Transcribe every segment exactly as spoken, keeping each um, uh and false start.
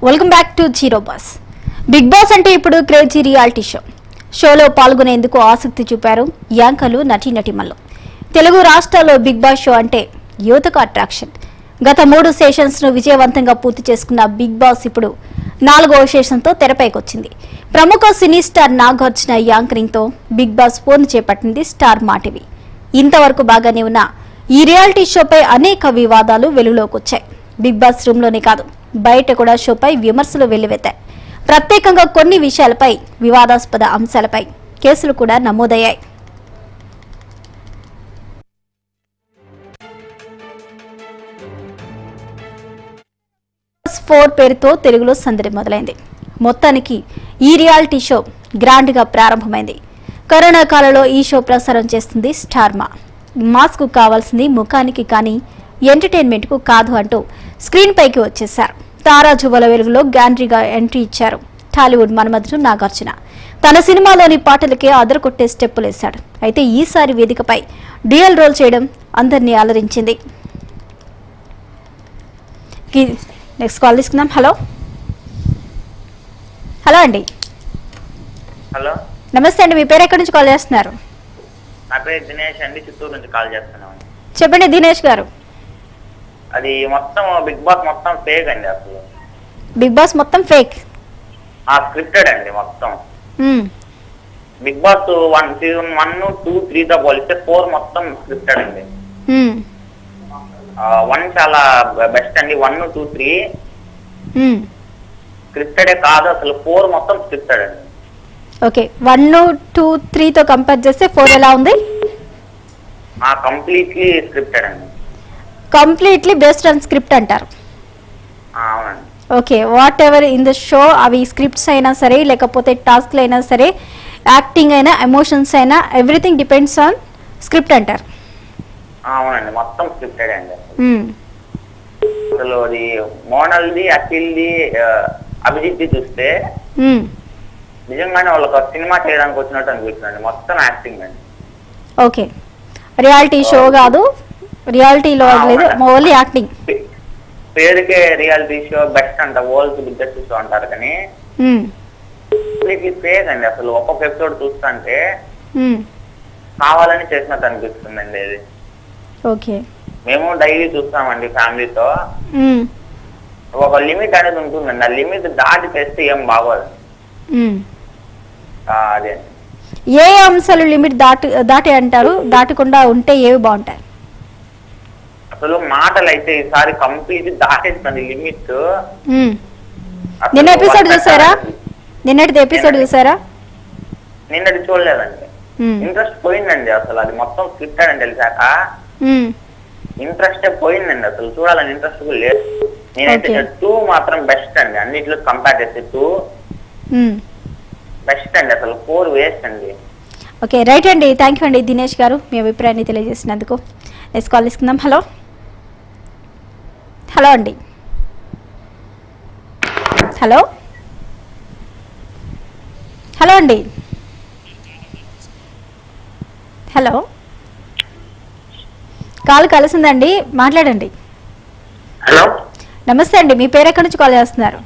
Welcome back to Zero Boss. Big Boss అంటే ఇప్పుడు crazy reality show. షోలో పాల్గొనేందుకు ఆసక్తి చూపారు యాంకర్లు, నటీనటీమణులు. తెలుగు రాష్ట్రాల్లో బిగ్ బాస్ షో అంటే యువతకు అట్రాక్షన్. గత మూడు సెషన్స్ ను విజయవంతంగా పూర్తి చేసుకున్న బిగ్ బాస్ ఇప్పుడు నాలుగో సెషన్ తో తెరపైకొచ్చింది. ప్రముఖ సినీ స్టార్ నాగార్జున యాంకరింగ్ తో బిగ్ బాస్ ఫోన్ చేపట్టింది స్టార్ మా టీవీ. ఇంతవరకు బాగానే ఉన్న ఈ రియాలిటీ షోపై అనేక వివాదాలు వెలుగులోకి వచ్చాయి. బిగ్ బాస్ రూమ్ లోనే కాదు, బయట కూడా షోపై విమర్శలు వెల్లువెత్తాయి. ప్రత్యేకంగా కొన్ని విషయాలపై, వివాదాస్పద అంశాలపై కేసులు కూడా నమోదయ్యాయి. ఫోర్ పేరుతో తెలుగులో సందడి మొదలైంది. మొత్తానికి ఈ రియాలిటీ షో గ్రాండ్ గా ప్రారంభమైంది. కరోనా కాలంలో ఈ షో ప్రసారం చేస్తుంది స్టార్ మా. మాస్క్ కావాల్సింది ముఖానికి కానీ ఎంటర్టైన్మెంట్ కు కాదు అంటూ స్క్రీన్ పైకి వచ్చేశారు. తారా జువల వెలుగులో గ్యాండ్రీగా ఎంట్రీ ఇచ్చారు టాలీవుడ్ మన్మధుడు నాగార్జున. తన సినిమాలోని పాటలకే అదరకొట్టే స్టెప్పులు వేశాడు. అయితే ఈసారి వేదికపై డ్యూయల్ రోల్ చేయడం అందరినీ అలరించింది. నెక్స్ట్ కాల్ తీసుకుందాం. హలో హలో అండి. హలో నమస్తే అండి. మీ పేరు ఎక్కడి నుంచి కాల్ చేస్తున్నారు? నా పేరు దినేష్ అండి, చిత్తూరు నుంచి కాల్ చేస్తున్నాం. చెప్పండి దినేష్ గారు. అది మొత్తం బిగ్ బాస్ మొత్తం ఫేక్ అండి. అసలు బిగ్ బాస్ మొత్తం ఫేక్, స్క్రిప్టెడ్ అండి మొత్తం. Big Boss one season one two three తో పోలిస్తే ఫోర్ మొత్తం స్క్రిప్టెడ్ అండి. వన్ చాలా బెస్ట్ అండి. వన్ టూ త్రీ స్క్రిప్టెడే కాదు, అసలు ఫోర్ మొత్తం స్క్రిప్టెడ్ అండి. ఓకే, వన్ టూ త్రీ తో కంపేర్ చేస్తే ఫోర్ ఎలా ఉంది? కంప్లీట్లీ స్క్రిప్టెడ్ అండి. కంప్లీట్లీ బేస్డ్ ఆన్ స్క్రిప్ట్ అంటారు. అవునండి. Okay, whatever in the show, అవి స్క్రిప్ట్స్ అయినా సరే, లేకపోతే టాస్క్లు అయినా సరే, యాక్టింగ్ అయినా, ఎమోషన్స్ అయినా, ఎవ్రీథింగ్ డిపెండ్స్ ఆన్ స్క్రిప్ట్ అంటారు. అవునండి, మొత్తం స్క్రిప్టెడ్ అండి. అసలు అది మోనల్ది, అఖిల్ది, అభిజిత్ది చూస్తే నిజంగానే వాళ్ళకి సినిమా చేయడానికి వచ్చినట్టు అనిపిస్తుంది. మొత్తం యాక్టింగ్ అండి. ఓకే, రియాలిటీ షో కాదు, రియాలిటీలో లేదు, ఓన్లీ యాక్టింగ్. పేరుకే రియాలిటీ షో బెస్ట్ అంట, వరల్డ్ బిగ్గెస్ట్ షో అంటారు కానీ ఫేక్ అండి. అసలు ఒక్కొక్క ఎపిసోడ్ చూస్తుంటే కావాలని చేసినట్టు అనిపిస్తుందండి అది. ఓకే, మేము డైలీ చూస్తామండి ఫ్యామిలీతో. ఒక లిమిట్ అనేది ఉంటుందండి, ఆ లిమిట్ దాటి చేస్తే ఏం బాగోదు. అదే ఏ అంశాలు లిమిట్ దాటి దాటి అంటారు? దాటకుండా ఉంటే ఏవి బాగుంటాయి? అసలు మాటలు అయితే ఈసారి కంప్లీట్ దాటేస్తుంది లిమిట్. నిన్న ఎపిసోడ్ చూసారా? నిన్నటి ఎపిసోడ్ చూసారా? నిన్నటి చూడలేదండి. ఇంట్రెస్ట్ పోయిందండి. అసలు అది మొత్తం స్క్రిప్టెడ్ అని తెలిసాక ఇంట్రెస్ట్ పోయిందండి. అసలు చూడాలని ఇంట్రెస్ట్ కూడా లేదు. నేనైతే టూ మాత్రం బెస్ట్ అండి, అన్నిట్లో కంపేర్ చేస్తే టూ బెస్ట్ అండి. అసలు ఫోర్ వేస్ట్ అండి. ఓకే, రైట్ అండి. థ్యాంక్ యూ అండి దినేష్ గారు, మీ అభిప్రాయాన్ని తెలియజేసినందుకు. నెక్స్ట్ కాల్ తీసుకుందాం. హలో హలో అండి. హలో హలో అండి. హలో, కాల్ కలిసిందండి, మాట్లాడండి. హలో, నమస్తే అండి. మీ పేరు ఎక్కడి నుంచి కాల్ చేస్తున్నారు?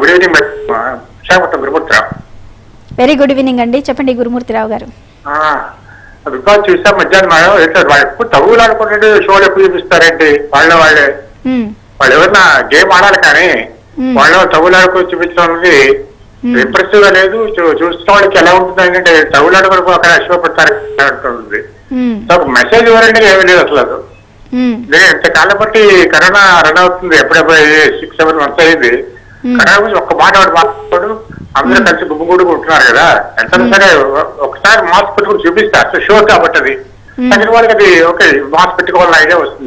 వెరీ గుడ్ ఈవినింగ్ అండి, చెప్పండి గురుమూర్తిరావు గారు. బిగ్ బాస్ చూసా మధ్యాహ్నం ఎప్పుడు తగులు ఆడుకుంటే షోలు ఎప్పుడు చూపిస్తారండి వాళ్ళ వాళ్ళే. వాళ్ళు ఎవరన్నా గేమ్ ఆడాలి కానీ వాళ్ళు తగులు ఆడుకొని చూపించడం అనేది ఇంప్రెసివ్ గా లేదు. చూసిన వాళ్ళకి ఎలా ఉంటుంది అంటే తగులు ఆడుకొని అక్కడ షో పెడతారు ఉంటుంది. మెసేజ్ ఎవరంటే ఏమీ లేదు అసలు. అది ఇంతకాలం బట్టి కరోనా రన్ అవుతుంది, ఎప్పుడెప్పుడు సిక్స్ సెవెన్ మంత్స్ అయింది. కరోనా గురించి ఒక్క మాట వాడు మాట్లాడు, అందరూ కలిసి గుమ్ముగూడు ఉంటున్నారు కదా. ఎంత సరే ఒకసారి మాస్క్ పెట్టుకుని చూపిస్తారు షో కాబట్టి అది తగిన వాళ్ళకి అది ఓకే మాస్క్ పెట్టుకోవాలని ఐడియా వస్తుంది.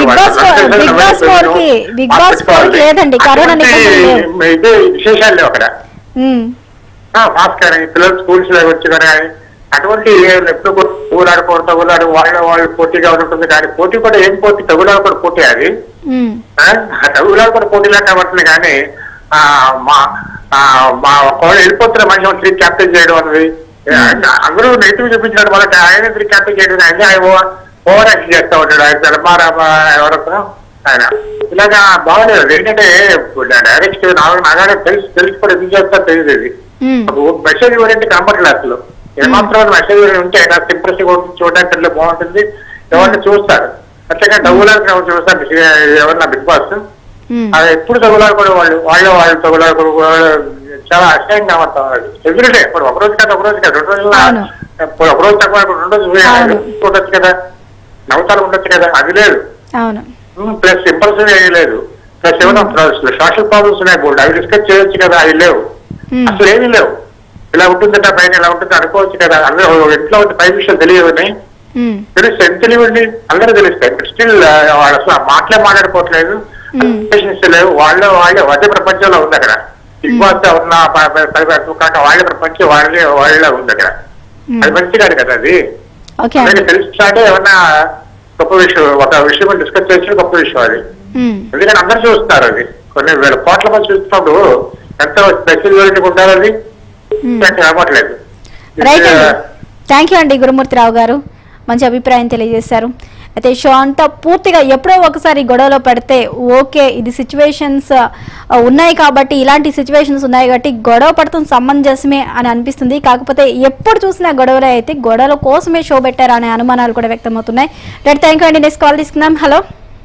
ఇదే విశేషాలు లేవు అక్కడ. మాస్క్ కానీ పిల్లలు స్కూల్స్ లో వచ్చి కానీ అటువంటి ఎప్పుడు ఊరాడుకోవడం తగులాడు వాళ్ళ వాళ్ళు పోటీగా ఉంటుంది. కానీ పోటీ కూడా ఏం పోటీ, తగులాడు కూడా పోటీ. అది తగులాడు కూడా పోటీలా కాబట్టి కానీ మా మా ఒకవేళ వెళ్ళిపోతున్న మనిషి త్రీ క్యాప్టెన్ చేయడం అన్నది అందరూ నెగిటివ్ చూపించినట్టు వాళ్ళకి ఆయన త్రీ క్యాప్టెన్ చేయడం ఆయన ఓవర్ యాక్షన్ చేస్తా ఉంటాడు. ఆయన ఎవరో ఆయన ఇలాగా బాగలేదు. ఏంటంటే డైరెక్ట్ నాగానే తెలిసి తెలిసి కూడా ఎందుకు చేస్తారో తెలియదు. ఇది మెసేజ్ ఓరియంట్ కనపడలేదు అసలు. ఏమాత్రం మెసేజ్ ఓరియంట్ ఉంటే కాస్త ఇంప్రెసివ్ ఉంటుంది, చూడడానికి బాగుంటుంది, ఎవరిని చూస్తారు. అట్లాగే డబ్బులాగా చూస్తారు ఎవరన్నా బిగ్ బాస్. అది ఎప్పుడు తగులాడుకోవడం వాళ్ళు వాళ్ళ వాళ్ళు తగులాడుకోవడం చాలా అసహ్యంగా ఉంటారు. ఎవ్రీడే ఇప్పుడు ఒక రోజు కదా ఒక రోజు కదా రెండు రోజులు ఒక రోజు తక్కువ రెండు రోజులు ఉండొచ్చు కదా, నవ్వుతాలు ఉండొచ్చు కదా, అది లేదు. ప్లస్ ఇంపల్సివ్ ఏమీ లేదు. ప్లస్ ఏమైనా సోషల్ ప్రాబ్లమ్స్ ఉన్నాయి బోల్డ్, అవి డిస్కస్ చేయొచ్చు కదా, అవి లేవు, అసలు ఏమీ లేవు. ఇలా ఉంటుందట పైన ఇలా ఉంటుంది అనుకోవచ్చు కదా. అందరూ ఇంట్లో ఉంటే పై విషయాలు తెలియవని తెలుసు, ఎంత తెలియండి అందరూ తెలుస్తాయి. స్టిల్ వాళ్ళు అసలు మాటలే మాట్లాడుకోవట్లేదు, లేవు. వాళ్ళ వాళ్ళే అదే ప్రపంచంలో ఉంది అక్కడ. బిగ్ బాస్ ఉన్న వాళ్ళ ప్రపంచం వాళ్ళే వాళ్ళ ఉంది అక్కడ. అది మంచి కాదు కదా అది. తెలుస్తుంటే ఏమన్నా గొప్ప విషయం, ఒక విషయం డిస్కస్ చేసి గొప్ప విషయం అది. ఎందుకంటే అందరూ చూస్తున్నారు అది. కొన్ని వేల కోట్ల మంది చూస్తున్నప్పుడు ఎంత స్పెషల్ ఉంటారు అది రావట్లేదు. థ్యాంక్ యూ అండి గురుమూర్తిరావు గారు, మంచి అభిప్రాయం తెలియజేశారు. అయితే షో అంతా పూర్తిగా ఎప్పుడో ఒకసారి గొడవలో పడితే ఓకే, ఇది సిచ్యువేషన్స్ ఉన్నాయి కాబట్టి, ఇలాంటి సిచ్యువేషన్స్ ఉన్నాయి కాబట్టి గొడవ పడటం సమంజసమే అని అనిపిస్తుంది. కాకపోతే ఎప్పుడు చూసినా గొడవలే అయితే గొడవల కోసమే షో పెట్టారా అనే అనుమానాలు కూడా వ్యక్తమవుతున్నాయి. రైట్, థ్యాంక్ యూ అండి. నెక్స్ట్ కాల్ తీసుకుందాం. హలో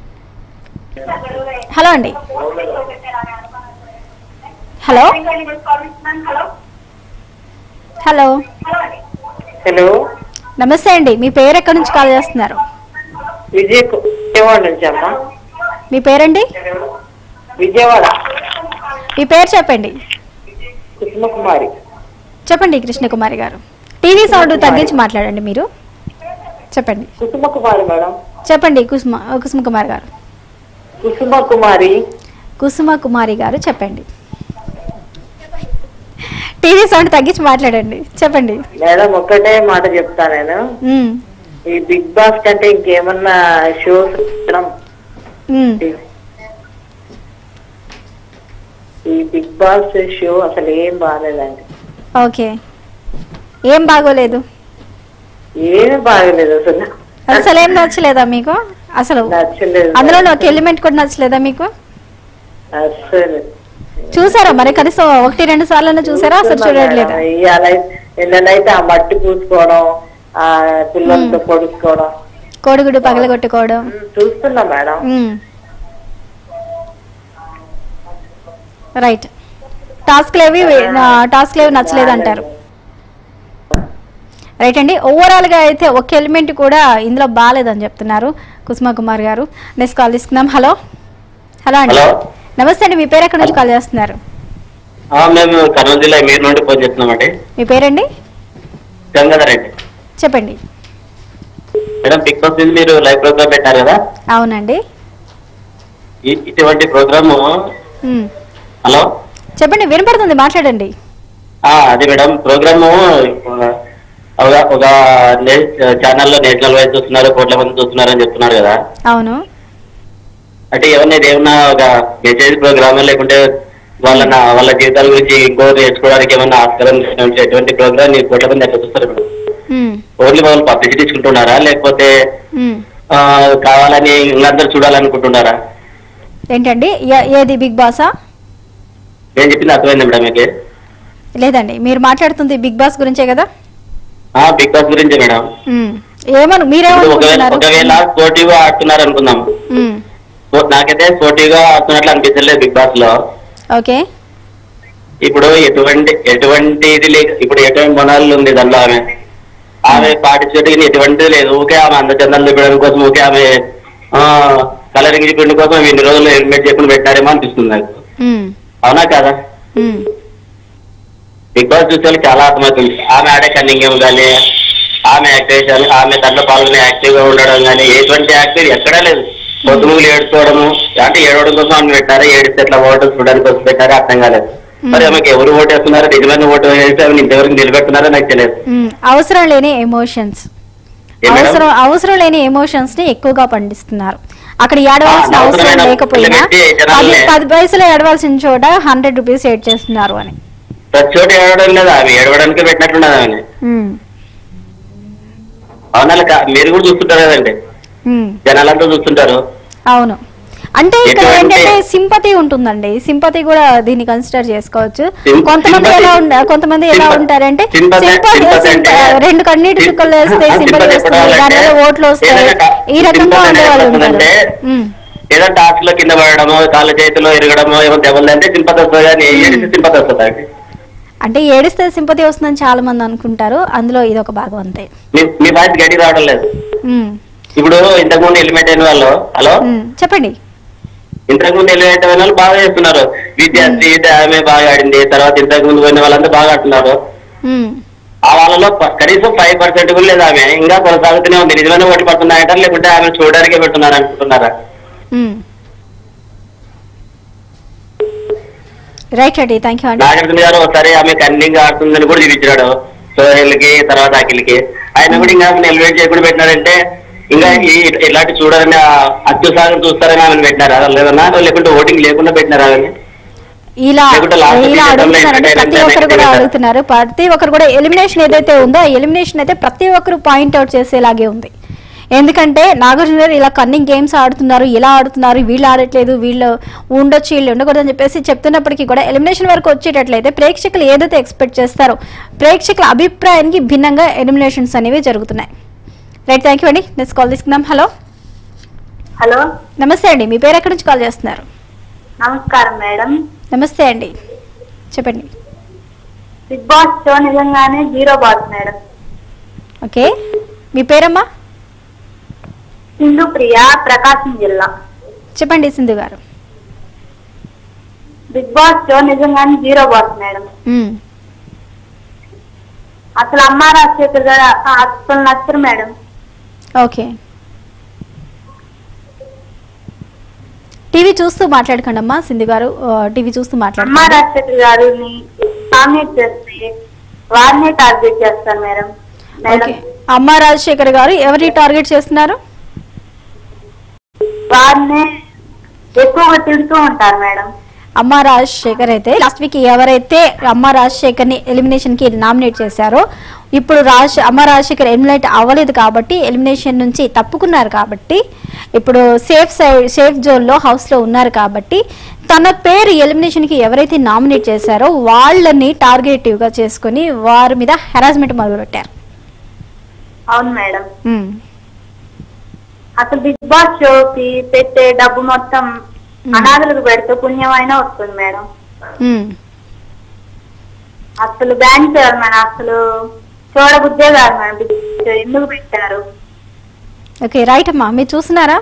హలో అండి. హలో హలో హలో నమస్తే అండి, మీ పేరు ఎక్కడి నుంచి కాల్ చేస్తున్నారు? విజయవాడ నుంచి అమ్మా. మీ పేరండి? విజయవాడ. మీ పేరు చెప్పండి. కృష్ణకుమారి. చెప్పండి కృష్ణకుమారి గారు. టీవీ సౌండ్ తగ్గించి మాట్లాడండి మీరు. చెప్పండి. కుసుమకుమారి మేడం. చెప్పండి కుసుమ కుసుమకుమారి గారు. కుసుమకుమారి కుసుమకుమారి గారు చెప్పండి. టీవీ సౌండ్ తగ్గించి మాట్లాడండి. చెప్పండి మేడం. ఒక్కటే మాట చెప్తా నేను, ఈ బిగ్ బాస్ కంటే ఇంకేమన్నా షోస్ ఈ బిగ్ బాస్ షో అసలు ఏం బాగలేదండి. ఓకే, ఏం బాగోలేదు? ఏమీ బాగలేదు అసలు. అసలు ఏం నచ్చలేదా మీకు? అసలు నచ్చలేదు. అందులో ఒక ఎలిమెంట్ కూడా నచ్చలేదా మీకు? అసలు చూసారా మరి కనీసం ఒకటి రెండు సార్లు చూసారా? అసలు చూడట్లేదు. నిన్నైతే ఆ మట్టి పూసుకోవడం, ఆ పిల్లలతో పొడుచుకోవడం, కోడిగుడ్డు పగలగొట్టుకోవడం చూస్తున్నా మేడం. రైట్, టాస్క్ లేవి టాస్క్ లేవి నచ్చలేదు అంటారు. రైట్ అండి, ఓవరాల్ గా అయితే ఒక ఎలిమెంట్ కూడా ఇందులో బాగాలేదని చెప్తున్నారు కుసుమ కుమార్ గారు. నెక్స్ట్ కాల్ తీసుకుందాం. హలో హలో అండి. నమస్తే అండి, మీ పేరు ఎక్కడి నుంచి కాల్ చేస్తున్నారు? మేము కర్నూలు జిల్లా మీరు నుండి ఫోన్ చేస్తున్నామండి. మీ పేరండి? గంగాధర్ అండి. చెప్పండి మేడం. బిగ్ బాస్ మీరు లైవ్ ప్రోగ్రామ్ పెట్టారు కదా? అవునండి. ఇటువంటి ప్రోగ్రాము. హలో చెప్పండి, వినపడుతుంది, మాట్లాడండి. అదే మేడం, ప్రోగ్రాము ఒక ఛానల్లో నేషనల్ వైజ్ చూస్తున్నారు, కోట్ల మంది చూస్తున్నారు అని చెప్తున్నారు కదా? అవును. అంటే ఏమన్నా ఏమన్నా ఒక మెసేజ్ ప్రోగ్రామ్ లేకుంటే వాళ్ళ వాళ్ళ జీవితాల గురించి ఇంకో నేర్చుకోవడానికి ఏమన్నా ఆస్కారం ఎటువంటి ప్రోగ్రామ్ కోట్ల మంది ఎట్లా చూస్తారు మేడం? ఓన్లీ వాళ్ళు పబ్లిసిటీ తీసుకుంటున్నారా లేకపోతే కావాలని వీళ్ళందరూ చూడాలనుకుంటున్నారా? ఏంటండి ఏది బిగ్ బాసా? నేను చెప్పింది అర్థమైంది మేడం మీకు? లేదండి, మీరు మాట్లాడుతుంది బిగ్ బాస్ గురించే కదా? బిగ్ బాస్ గురించే మేడం. ఏమను మీరేమనుకుంటున్నారు? ఒకవేళ స్పోర్టివ్ గా ఆడుతున్నారు అనుకుందాం, నాకైతే స్పోర్టివ్ గా ఆడుతున్నట్లు అనిపించలేదు బిగ్ బాస్ లో. ఓకే. ఇప్పుడు ఎటువంటి ఎటువంటిది లేదు, ఇప్పుడు ఎటువంటి మొనాలు ఉంది దానిలో. ఆమె ఆమె పార్టిసిపేట్ ఎటువంటిది లేదు. ఓకే, ఆమె అందచందాలు చూపడం కోసం, ఓకే ఆమె కలరింగ్ చూపడం కోసం ఇన్ని రోజులు హెల్మెట్ చెప్పిన పెట్టారేమో అనిపిస్తుంది నాకు. అవునా కదా? బిగ్ బాస్ చూసే చాలా అర్థమవుతుంది. ఆమె ఆడే కన్నింగం కానీ, ఆమె యాక్టివేషన్, ఆమె దాంట్లో పాల్గొనే యాక్టివ్ గా ఉండడం కానీ, ఎటువంటి యాక్టివ్ ఎక్కడా లేదు. పొద్దుములు ఏడుకోవడము అంటే ఏడవడం కోసం ఆమె పెట్టారా, ఏడిస్తే ఎట్లా ఓటర్ చూడడానికి కోసం పెట్టారా అర్థం కాలేదు. మరి ఆమెకి ఎవరు ఓటు వేస్తున్నారో, నిజమైన ఓటు వేస్తే ఆమె ఇంతవరకు నిలబెడుతున్నారో నాకు తెలియదు. అవసరం లేని ఎమోషన్స్ అవసరం అవసరం లేని ఎమోషన్స్ ని ఎక్కువగా పండిస్తున్నారు. అక్కడ ఏడవలసిన అవసరం లేకపోయినా పది పైసలు ఏడవలసిన చోట హండ్రెడ్ రూపీస్ ఏడ్ చేస్తున్నారు అని. ప్రతి చోట ఏడవడం లేదా, ఆమె ఏడవడానికి పెట్టినట్టున్నది ఆమె. అవునా? మీరు కూడా చూస్తుంటారు కదండి, జనాలంతా చూస్తుంటారు. అవును, అంటే ఇక్కడ ఎటువంటి- ఏంటంటే సింపతి ఉంటుందండి, సింపతి కూడా దీన్ని కన్సిడర్ చేసుకోవచ్చు. సిం- కొంతమంది సింపతి- ఎలా ఉండ కొంతమంది ఎలా సింపతి- ఉంటారంటే సింపతి- సింపతి సింపతి అంటే- రెండు కన్నీటి చుక్కలు వేస్తే సింపతి సింపతి వస్తుంది, ఎప్పుడు దానివల్ల అంటే ఓట్లు వస్తాయి, ఏదైనా ఈ రకంగా సింపతి ఉండే వాళ్ళు అనేది ఉంటారు. వస్తుందంటే ఉమ్, ఏదో టాస్క్ లో కింద పడడమో కాళ్ళ చేతిలో ఇరగడమో ఏమో దెబ్బలు అంటే సింపతి వస్తుంది కానీ ఏడిస్తే సింపతి వస్తుంది. అంటే ఏడిస్తే సింపతి వస్తుందని చాలా మంది అనుకుంటారు, అందులో ఇది ఒక భాగం అంతే. మీ- మీ వాయిస్ గట్టి రావడం లేదు. ఉమ్, ఇప్పుడు ఇంతకుముందు ఎలిమెంట్ అయిన వాళ్ళు హలో ఉమ్, చెప్పండి. ఇంతకుముందు ఎలిమెంట్ అయిన వాళ్ళు బాగా చేస్తున్నారు. విద్యార్థి ఆమె బాగా ఆడింది, తర్వాత ఇంతకు ముందు పోయిన వాళ్ళంతా బాగా ఆడుతున్నారు. ఉమ్, ఆ వాళ్ళలో ప- కనీసం ఫైవ్ పర్సెంట్ కూడా లేదు. ఆమె ఇంకా కొనసాగుతూనే ఉంది. నిజమైన ఓట్లు పడుతున్నాయంటారు లేకుంటే ఆమె చూడడానికే పెట్టున్నారు అనుకుంటున్నారా? ఉమ్. రైట్ అండి, థ్యాంక్ యూ అండి. నాగార్జున గారు ఒకసారి ఆమె కన్నింగ్ ఆడుతుందని కూడా చూపించాడు సోహెల్ కి, తర్వాత అఖిల్ కి. ఆయన కూడా ఇంకా ఎలివేట్ చేయకుండా పెట్టినారంటే ఇంకా ఈ ఇలాంటి చూడాలని అత్యుత్సాహం చూస్తారని ఆమెను పెట్టినారా లేదన్నా, లేకుంటే ఓటింగ్ లేకుండా పెట్టినారా ఆమె? ఇలా లేకుంటే last ఇలా season లో అడుగుతున్నారంటే entertainment ప్రతి ఒక్కరు కూడా అనేది అడుగుతున్నారు. ప్రతి ఒక్కరు కూడా ఎలిమినేషన్ ఏదైతే ఉందో ఆ ఎలిమినేషన్ అయితే ప్రతి ఒక్కరు పాయింట్ అవుట్ చేసేలాగే ఉంది. ఎందుకంటే నాగార్జున గారు ఇలా కన్నింగ్ గేమ్స్ ఆడుతున్నారు, ఇలా ఆడుతున్నారు, వీళ్ళు ఆడట్లేదు, వీళ్ళు ఉండొచ్చు, వీళ్ళు ఉండకూడదు అని చెప్పేసి చెప్తున్నప్పటికీ కూడా ఎలిమినేషన్ వరకు వచ్చేటట్లయితే ప్రేక్షకులు ఏదైతే ఎక్స్పెక్ట్ చేస్తారో ప్రేక్షకుల అభిప్రాయానికి భిన్నంగా ఎలిమినేషన్స్ అనేవి జరుగుతున్నాయి. రైట్, థ్యాంక్ యూ అండి. నెక్స్ట్ కాల్ తీసుకుందాం. హలో హలో, నమస్తే అండి, మీ పేరు ఎక్కడి నుంచి కాల్ చేస్తున్నారు? నమస్కారం మేడం. నమస్తే అండి, చెప్పండి. బిగ్ బాస్ షో నిజంగానే జీరో బాస్ మేడం. ఓకే, మీ పేరమ్మా? సింధు ప్రియ, ప్రకాశం జిల్లా. చెప్పండి Sindhu garu. Big Boss show నిజంగానే జీరో బాస్ మేడం. మ్మ్. అసలు అమ్మ రాజశేఖర్ గారు అసలు నచ్చరు మేడం. ఓకే, టీవీ చూస్తూ మాట్లాడకండి అమ్మా సింధు గారు, ఆ, టీవీ చూస్తూ అమ్మ మాట్లాడండి. రాజశేఖర్ గారిని నామినేట్ చేస్తే వారినే టార్గెట్ చేస్తారు మేడం. మేడం ఓకే, అమ్మ రాజశేఖర్ గారు ఎవరిని టార్గెట్ చేస్తున్నారు? వారినే ఎక్కువగా తిడుతూ ఉంటారు మేడం. అమ్మ రాజశేఖర్ అయితే లాస్ట్ వీక్ ఎవరైతే అమ్మ రాజశేఖర్ ని ఎలిమినేషన్ కి నామినేట్ చేశారో ఇప్పుడు రాజ్ అమ్మ రాజశేఖర్ ఎలిమినేట్ అవ్వలేదు కాబట్టి ఎలిమినేషన్ నుంచి తప్పుకున్నారు కాబట్టి ఇప్పుడు సేఫ్ సైడ్ సేఫ్ జోన్ లో హౌస్ లో ఉన్నారు కాబట్టి తన పేరు ఎలిమినేషన్ కి ఎవరైతే నామినేట్ చేశారో వాళ్ళని టార్గెటివ్ గా చేసుకుని వారి మీద హెరాస్మెంట్ మొదలు పెట్టారు. అవును మేడం. అసలు బిగ్ బాస్ షోకి పెట్టే డబ్బు మొత్తం అనాథులకు పెడితే పుణ్యమైనా వస్తుంది మేడం. అసలు బ్యాన్ చేయాలి మేడం. అసలు చూడబుద్దే కాదు మేడం. బిగ్ బాస్ షో ఎందుకు పెట్టారు? ఓకే, రైట్ అమ్మా, మీరు చూస్తున్నారా?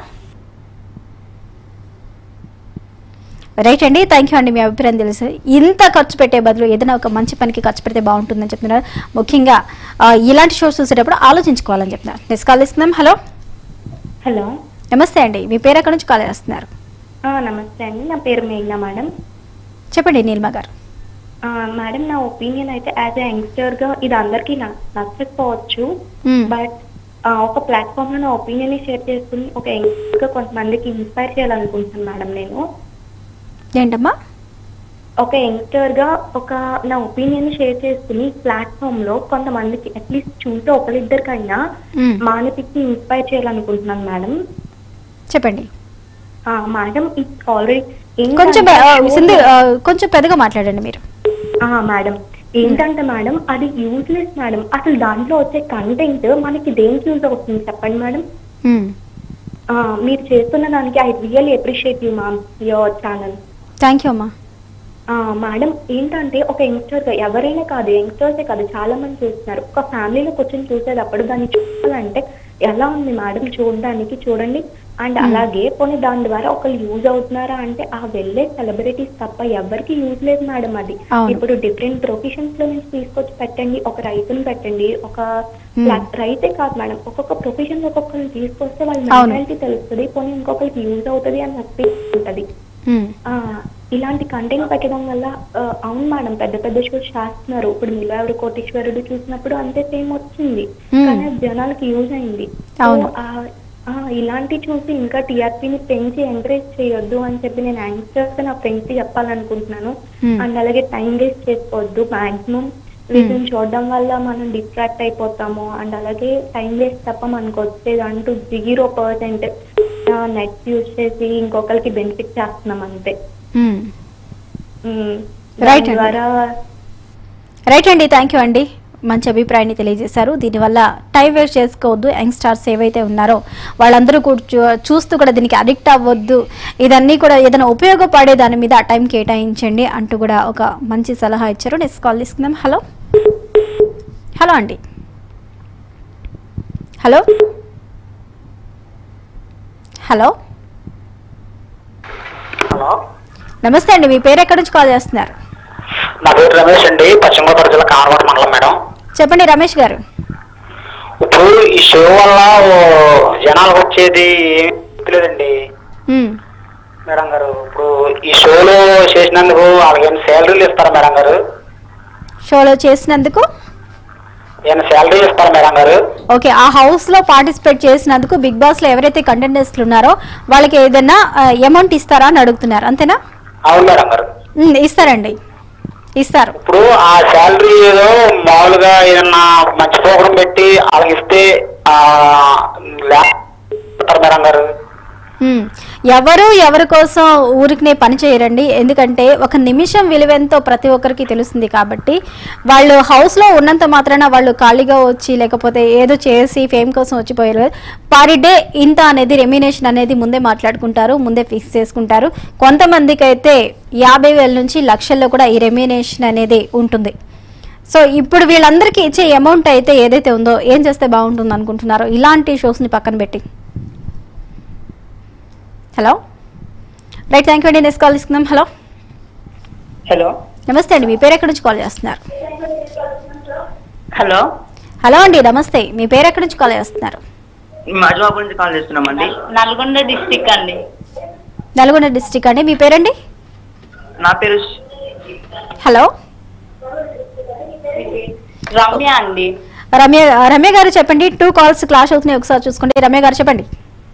రైట్ అండి, థ్యాంక్ యూ అండి, మీ అభిప్రాయం తెలుసు. ఇంత ఖర్చు పెట్టే బదులు ఏదైనా ఒక మంచి పనికి ఖర్చు పెడితే బాగుంటుందని చెప్తున్నారు. ముఖ్యంగా ఆ, ఇలాంటి షోస్ చూసేటప్పుడు ఆలోచించుకోవాలని చెప్తున్నారు. నెక్స్ట్ కాల్ ఇస్తున్నాం. హలో హలో, నమస్తే అండి, మీ పేరు ఎక్కడి నుంచి కాల్ చేస్తున్నారు? ఆ, నమస్తే అండి, నా పేరు మేఘ్నా మేడం. చెప్పండి నీలిమ గారు. ఆ, మేడం, నా ఒపీనియన్ అయితే యాజ్ ఎ యంగ్స్టర్ గా ఇది అందరికీ న- నచ్చకపోవచ్చు. మ్మ్. బట్ ఒక ప్లాట్ఫామ్ లో నా ఒపీనియన్ ని షేర్ చేసుకుని ఒక యంగ్స్టర్ గా కొంతమందికి ఇన్స్పైర్ చేయాలనుకుంటున్నాను మేడం. నేను ఏంటమ్మా? ఒక యంగ్స్టర్ గా ఒక నా ఒపీనియన్ షేర్ చేసుకుని ప్లాట్ఫామ్ లో కొంతమందికి అట్లీస్ట్ చూస్తే ఒకరిద్దరికైనా మ్మ్. మానసికి ఇన్స్పైర్ చేయాలనుకుంటున్నాను మేడం. చెప్పండి. ఆ, మేడం, ఇట్స్ ఆల్రెడీ కొంచెం ఆ, సింధు ఆ, కొంచెం పెద్దగా మాట్లాడండి మీరు. మేడం ఏంటంటే మేడం అది యూజ్లెస్ మేడం. అసలు దాంట్లో వచ్చే కంటెంట్ మనకి దేనికి యూజ్ అవుతుంది చెప్పండి మేడం? మ్మ్. ఆ, మీరు చేస్తున్న దానికి I really appreciate you ma'am your channel. Thank you అమ్మా. మేడం ఏంటంటే ఒక యంగ్స్టర్ గా ఎవరైనా కాదు, యంగ్స్టర్సే కాదు, చాలా మంది చూస్తున్నారు. ఒక ఫ్యామిలీలో కూర్చొని చూసేటప్పుడు దాన్ని చూడాలంటే ఎలా ఉంది మేడం చూడడానికి? చూడండి. అండ్ అలాగే పోనీ దాని ద్వారా ఒకళ్ళు యూజ్ అవుతున్నారా అంటే ఆ వెళ్ళే సెలబ్రిటీస్ తప్ప ఎవరికి యూజ్ లేదు మేడం. అది అవును. ఇప్పుడు డిఫరెంట్ ప్రొఫెషన్స్ లో నుంచి తీసుకొచ్చి పెట్టండి, ఒక రైతుని పెట్టండి, ఒక రైతే కాదు మేడం, ఒక్కొక్క ప్రొఫెషన్ లో ఒక్కొక్కరిని తీసుకొస్తే వాళ్ళ అవును. మెంటాలిటీ తెలుస్తుంది, పోనీ ఇంకొకరికి యూజ్ అవుతుంది అని చెప్పి ఉంటది. మ్మ్. ఆ ఇలాంటి కంటెంట్ పెట్టడం వల్ల ఆ, అవును మేడం, పెద్ద పెద్ద షోస్ చేస్తున్నారు. ఇప్పుడు నిలవెవరు కోటీశ్వరుడు చూసినప్పుడు అంతే సేమ్ వచ్చింది, Hmm. కానీ అది జనాలకి యూజ్ అయింది. అవును. So, ఆ, ఆ, ఇలాంటి చూసి ఇంకా టీఆర్పీని పెంచి ఎంకరేజ్ చేయొద్దు అని చెప్పి నేను యాంగ్స్టర్స్ నా ఫ్రెండ్స్ కి చెప్పాలనుకుంటున్నాను. Hmm. అండ్ అలాగే టైం వేస్ట్ చేసుకోవద్దు. మాక్సిమం వీటిని చూడడం వల్ల మనం డిస్ట్రాక్ట్ అయిపోతాము. అండ్ అలాగే టైం వేస్ట్ తప్ప మనకు వచ్చేది అంటూ జీరో పర్సెంట్ నెట్ యూజ్ చేసి ఇంకొకరికి బెనిఫిట్ చేస్తున్నాం అంతే. రైట్ ద్వారా రైట్ అండి, థ్యాంక్ యూ అండి, మంచి అభిప్రాయాన్ని తెలియజేశారు. దీనివల్ల టైం వేస్ట్ చేసుకోవద్దు, యంగ్స్టర్స్ ఏవైతే ఉన్నారో వాళ్ళందరూ కూడా చూస్తూ కూడా దీనికి అడిక్ట్ అవ్వద్దు, ఇదన్నీ కూడా ఏదైనా ఉపయోగపడే దాని మీద టైం కేటాయించండి అంటూ కూడా ఒక మంచి సలహా ఇచ్చారు. నెక్స్ట్ కాల్ తీసుకుందాం. హలో హలో అండి, హలో హలో హలో నమస్తే అండి, మీ పేరు ఎక్కడి నుంచి కాల్ చేస్తున్నారు? నా పేరు రమేష్ అండి, పశ్చిమ గోదావరి జిల్లా కానవాడ మండలం. మేడం చెప్పండి రమేష్ గారు. ఇప్పుడు ఈ షో వల్ల జనాలకు వచ్చేది ఏమీ లేదండి మేడం గారు. ఇప్పుడు ఈ షోలో చేసినందుకు వాళ్ళకి ఏమైనా శాలరీలు ఇస్తారా మేడం గారు? షోలో చేసినందుకు ఏమైనా శాలరీ ఇస్తారా మేడం గారు? ఓకే, ఆ హౌస్ లో పార్టిసిపేట్ చేసినందుకు బిగ్ బాస్ లో ఎవరైతే కంటెండెంట్స్ ఉన్నారో వాళ్ళకి ఏదైనా అమౌంట్ ఇస్తారా అని అడుగుతున్నారు, అంతేనా? అవును మేడం గారు. ఇస్తారండి, ఇస్తారు. ఇప్పుడు ఆ శాలరీ ఏదో మామూలుగా ఏదన్నా మంచి ప్రోగ్రాం పెట్టి వాళ్ళకి ఇస్తే మేడం గారు. ఎవరు ఎవరి కోసం ఊరికినే పని చేయరండి, ఎందుకంటే ఒక నిమిషం విలువెంతో ప్రతి ఒక్కరికి తెలుస్తుంది. కాబట్టి వాళ్ళు హౌస్లో ఉన్నంత మాత్రాన వాళ్ళు ఖాళీగా వచ్చి లేకపోతే ఏదో చేసి ఫేమ్ కోసం వచ్చిపోయారు. పర్ డే ఇంత అనేది రెమ్యునేషన్ అనేది ముందే మాట్లాడుకుంటారు, ముందే ఫిక్స్ చేసుకుంటారు. కొంతమందికి అయితే యాభై వేల నుంచి లక్షల్లో కూడా ఈ రెమ్యునేషన్ అనేది ఉంటుంది. సో ఇప్పుడు వీళ్ళందరికీ ఇచ్చే అమౌంట్ అయితే ఏదైతే ఉందో ఏం చేస్తే బాగుంటుంది అనుకుంటున్నారో ఇలాంటి షోస్ని పక్కన పెట్టి. హలో రైట్, థ్యాంక్ యూ అండి, నెక్స్ట్ కాల్ తీసుకుందాం. హలో హలో నమస్తే అండి, మీ పేరు ఎక్కడి నుంచి కాల్ చేస్తున్నారు? హలో హలో అండి నమస్తే, మీ పేరు ఎక్కడి నుంచి కాల్ చేస్తున్నారు? మజుబాబు నుంచి కాల్ చేస్తున్నామండి. నల్గొండ డిస్టిక్ అండి. నల్గొండ డిస్టిక్ అండి, మీ పేరండి? నా పేరు హలో రమ్య అండి. రమ్య రమ్య గారు చెప్పండి. టూ కాల్స్ క్లాష్ అవుతున్నాయి, ఒకసారి చూసుకోండి. రమ్య గారు చెప్పండి.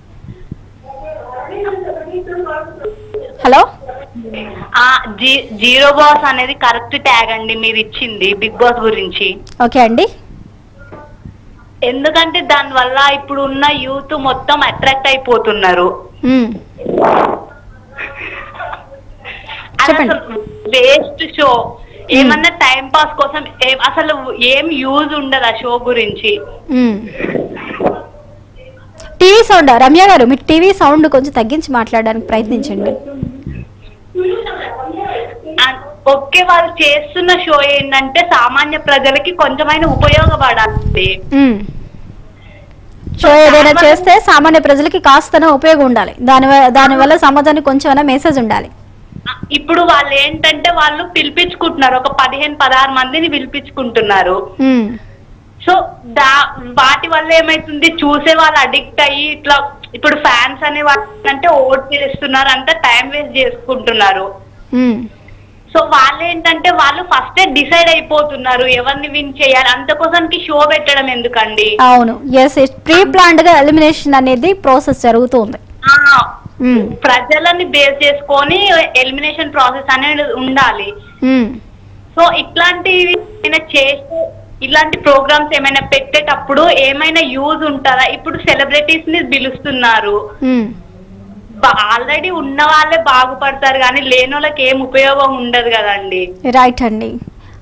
హలో జీరో బాస్ అనేది కరెక్ట్ ట్యాగ్ అండి మీరు ఇచ్చింది బిగ్ బాస్ గురించి. ఓకే అండి, ఎందుకంటే దాని వల్ల ఇప్పుడు ఉన్న యూత్ మొత్తం అట్రాక్ట్ అయిపోతున్నారు. వేస్ట్ షో, ఏమన్నా టైం పాస్ కోసం అసలు ఏం యూజ్ ఉండదు ఆ షో గురించి. టీవీ సౌండ్ రమ్య గారు, మీ టీవీ సౌండ్ కొంచెం తగ్గించి మాట్లాడడానికి ప్రయత్నించండి. ఓకే, వాళ్ళు చేస్తున్న షో ఏంటంటే సామాన్య ప్రజలకి కొంచెమైనా ఉపయోగపడాలి. షో ఏదైనా చేస్తే సామాన్య ప్రజలకి కాస్తన ఉపయోగం ఉండాలి, దాని దాని వల్ల సమాజానికి కొంచెం మెసేజ్ ఉండాలి. ఇప్పుడు వాళ్ళు ఏంటంటే వాళ్ళు పిలిపించుకుంటున్నారు, ఒక పదిహేను పదహారు మందిని పిలిపించుకుంటున్నారు. సో దా వాటి వల్ల ఏమైతుంది, చూసే వాళ్ళు అడిక్ట్ అయ్యి ఇట్లా ఇప్పుడు ఫ్యాన్స్ అనే వాళ్ళు అంటే ఓట్ చేస్తున్నారు, అంతా టైం వేస్ట్ చేసుకుంటున్నారు. సో వాళ్ళు ఏంటంటే వాళ్ళు ఫస్ట్ డిసైడ్ అయిపోతున్నారు ఎవరిని విన్ చేయాలి, అంతకోసానికి షో పెట్టడం ఎందుకండి. అవును, ఎస్, ప్రీ ప్లాన్డ్ గా ఎలిమినేషన్ అనేది ప్రాసెస్ జరుగుతుంది. ప్రజలని బేస్ చేసుకొని ఎలిమినేషన్ ప్రాసెస్ అనేది ఉండాలి. సో ఇట్లాంటివి చేస్తే ఇలాంటి ప్రోగ్రామ్స్ ఏమైనా పెట్టేటప్పుడు ఏమైనా యూజ్ ఉంటుందా? ఇప్పుడు సెలబ్రిటీస్ ని పిలుస్తున్నారు, ఆల్రెడీ ఉన్న వాళ్ళే బాగుపడతారు కానీ లేని వాళ్ళకి ఏం ఉపయోగం ఉండదు కదండి. రైట్ అండి,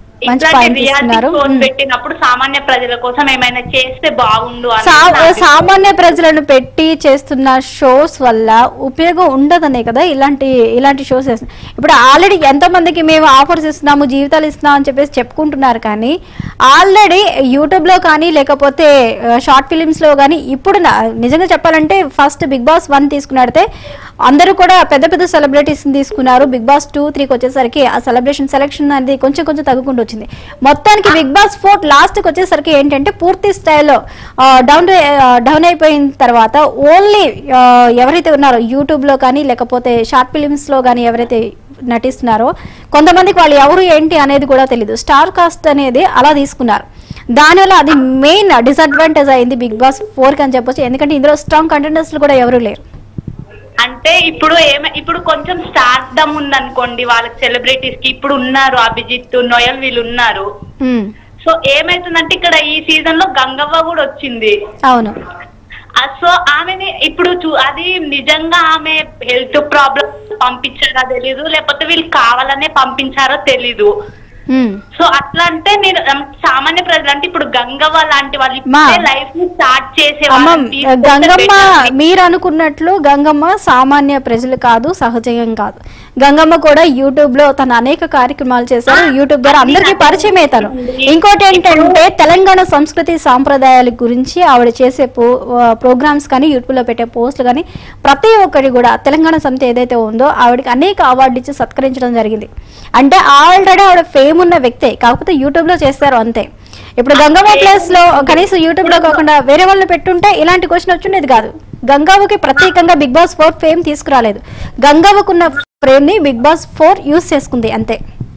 పెట్టినప్పుడు సామాన్య ప్రజల కోసం ఏమైనా చేస్తే బాగుండు. సామాన్య ప్రజలను పెట్టి చేస్తున్న షోస్ వల్ల ఉపయోగం ఉండదనే కదా ఇలాంటి ఇలాంటి షోస్ చేస్తున్నాం. ఇప్పుడు ఆల్రెడీ ఎంతో మందికి మేము ఆఫర్స్ ఇస్తున్నాము, జీవితాలు ఇస్తున్నాం అని చెప్పేసి చెప్పుకుంటున్నారు, కానీ ఆల్రెడీ యూట్యూబ్ లో కానీ లేకపోతే షార్ట్ ఫిలిమ్స్ లో కానీ ఇప్పుడు నిజంగా చెప్పాలంటే ఫస్ట్ బిగ్ బాస్ వన్ తీసుకున్నట్టే అందరూ కూడా పెద్ద పెద్ద సెలబ్రిటీస్ తీసుకున్నారు. బిగ్ బాస్ టూ త్రీకి వచ్చేసరికి ఆ సెలబ్రేషన్ సెలక్షన్ అనేది కొంచెం కొంచెం తగ్గుకుంటూ వచ్చింది. మొత్తానికి బిగ్ బాస్ ఫోర్ లాస్ట్కి వచ్చేసరికి ఏంటంటే పూర్తి స్థాయిలో డౌన్ డౌన్ అయిపోయిన తర్వాత ఓన్లీ ఎవరైతే ఉన్నారో యూట్యూబ్లో కానీ లేకపోతే షార్ట్ ఫిలిమ్స్లో కానీ ఎవరైతే నటిస్తున్నారో కొంతమందికి వాళ్ళు ఎవరు ఏంటి అనేది కూడా తెలియదు. స్టార్ కాస్ట్ అనేది అలా తీసుకున్నారు. దానివల్ల అది మెయిన్ డిసడ్వాంటేజ్ అయింది బిగ్ బాస్ ఫోర్కి అని చెప్పొచ్చు. ఎందుకంటే ఇందులో స్ట్రాంగ్ కంటెండర్స్ కూడా ఎవరు లేరు. అంటే ఇప్పుడు ఏమ ఇప్పుడు కొంచెం స్టార్డమ్ ఉందనుకోండి వాళ్ళకి, సెలబ్రిటీస్ కి ఇప్పుడు ఉన్నారు అభిజిత్, నోయల్ వీళ్ళు ఉన్నారు. సో ఏమైతుందంటే ఇక్కడ ఈ సీజన్ లో గంగవ్వ కూడా వచ్చింది. అవును, సో ఆమెని ఇప్పుడు చూ అది నిజంగా ఆమె హెల్త్ ప్రాబ్లం పంపించారో తెలీదు, లేకపోతే వీళ్ళు కావాలనే పంపించారో తెలీదు. సో అట్లా అంటే నేను సామాన్య ప్రజలు అంటే ఇప్పుడు గంగవ్వ లాంటి వాళ్ళు లైఫ్ ని స్టార్ట్ చేసే గంగమ్మ మీరు అనుకున్నట్లు గంగమ్మ సామాన్య ప్రజలు కాదు, సహజం కాదు. గంగమ్మ కూడా యూట్యూబ్ లో తన అనేక కార్యక్రమాలు చేశారు, యూట్యూబ్ ద్వారా అందరికీ పరిచయం అవుతారు. ఇంకోటి ఏంటంటే తెలంగాణ సంస్కృతి సాంప్రదాయాల గురించి ఆవిడ చేసే ప్రోగ్రామ్స్ కానీ యూట్యూబ్ లో పెట్టే పోస్టులు కానీ ప్రతి ఒక్కటి కూడా తెలంగాణ సమితి ఏదైతే ఉందో ఆవిడకి అనేక అవార్డు ఇచ్చి సత్కరించడం జరిగింది. అంటే ఆల్రెడీ ఆవిడ ఫేమ్ ఉన్న వ్యక్తే, కాకపోతే యూట్యూబ్ లో చేస్తారు అంతే. ఇప్పుడు గంగవ్వ ప్లేస్ లో కనీసం యూట్యూబ్ లో కాకుండా వేరే వాళ్ళు పెట్టుంటే ఇలాంటి క్వశ్చన్ వచ్చిండేది కాదు. గంగవ్వకి ప్రత్యేకంగా బిగ్ బాస్ ఫోర్ ఫేమ్ తీసుకురాలేదు, గంగవ్వకున్న ఫ్రేమ్ ని బిగ్ బాస్ ఫోర్ యూజ్ చేసుకుంది అంతే.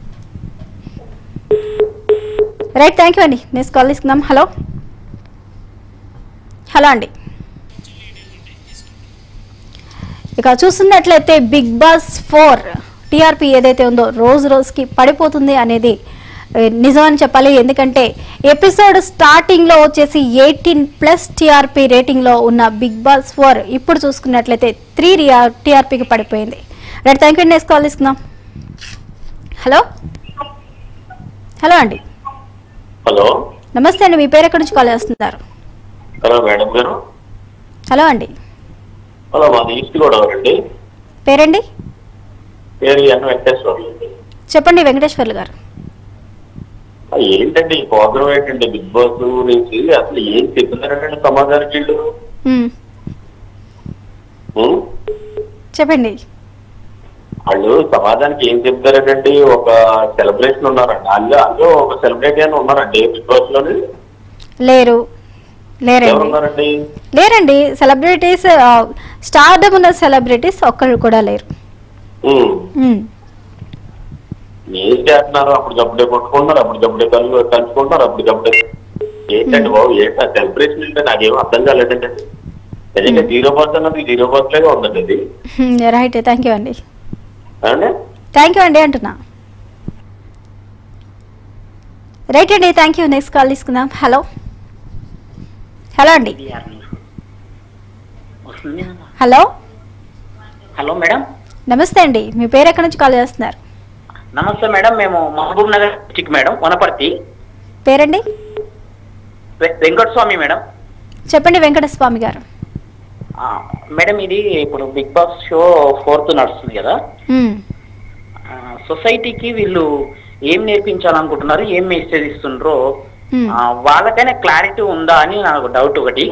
రైట్, థ్యాంక్ యూ అండి. నెక్స్ట్ కాల్ తీసుకుందాం. హలో హలో అండి. ఇక చూస్తున్నట్లయితే బిగ్ బాస్ ఫోర్ టీఆర్పీ ఏదైతే ఉందో రోజు రోజుకి పడిపోతుంది అనేది నిజమని చెప్పాలి. ఎందుకంటే ఎపిసోడ్ స్టార్టింగ్ లో వచ్చేసి ఎయిటీన్ ప్లస్ టీఆర్పీ రేటింగ్ లో ఉన్న బిగ్ బాస్ ఫోర్ ఇప్పుడు చూసుకున్నట్లయితే త్రీ టీఆర్పీకి పడిపోయింది. Right, thank you. Next call తీసుకుందాం. హలో హలో అండి. హలో నమస్తే అండి, మీ పేరు ఎక్కడి నుంచి కాల్ చేస్తున్నారు? Hello madam garu. హలో అండి. హలో, మాది ఈస్ట్ గోదావరి అండి. పేరండి? పేరు ఎన్ వెంకటేశ్వర్లు. చెప్పండి వెంకటేశ్వర్లు గారు. ఏంటండి ఈ ప్రోగ్రామ్ ఏంటండి బిగ్ బాస్ గురించి అసలు ఏం చెప్తున్నారంటే సమాజానికి వీళ్ళు చెప్పండి. వాళ్ళు సమాజానికి ఏం చెప్తారండి? ఒక సెలబ్రేషన్ ఉన్నారండి, వాళ్ళు అందులో ఒక సెలబ్రిటీ అని ఉన్నారండి బిగ్ బాస్ లోని? లేరు లేరండి లేరండి సెలబ్రిటీస్ స్టార్డమ్ ఉన్న సెలబ్రిటీస్ ఒక్కరు కూడా లేరు. ఏం చేస్తున్నారు? అప్పుడు జబ్బుడే కొట్టుకుంటున్నారు, అప్పుడు జబ్బుడే కలు కలుసుకుంటున్నారు, అప్పుడు జబ్బుడే ఏంటండి బాబు? ఏంటంటే సెలబ్రేషన్ అంటే నాకేమో అర్థం కాలేదండి. నిజంగా జీరో బర్త్ అన్నది జీరో బర్త్ లాగా ఉందండి అది. రైట్, థ్యాంక్ యూ అండి. థ్యాంక్ యూ అండి అంటున్నా. రైట్ అండి, థ్యాంక్ యూ. నెక్స్ట్ కాల్ తీసుకుందాం. హలో హలో అండి. హలో హలో మేడం, నమస్తే అండి, మీ పేరు ఎక్కడి నుంచి కాల్ చేస్తున్నారు? నమస్తే మేడం, మేము Mahabubnagar district madam, Wanaparthy. పేరండి? వెంకటస్వామి మేడం. చెప్పండి వెంకటస్వామి గారు. మేడం, ఇది ఇప్పుడు బిగ్ బాస్ షో ఫోర్త్ నడుస్తుంది కదా, సొసైటీకి వీళ్ళు ఏం నేర్పించాలనుకుంటున్నారు, ఏం మెసేజ్ ఇస్తుండ్రో వాళ్ళకైనా క్లారిటీ ఉందా అని నాకు డౌట్ ఒకటి.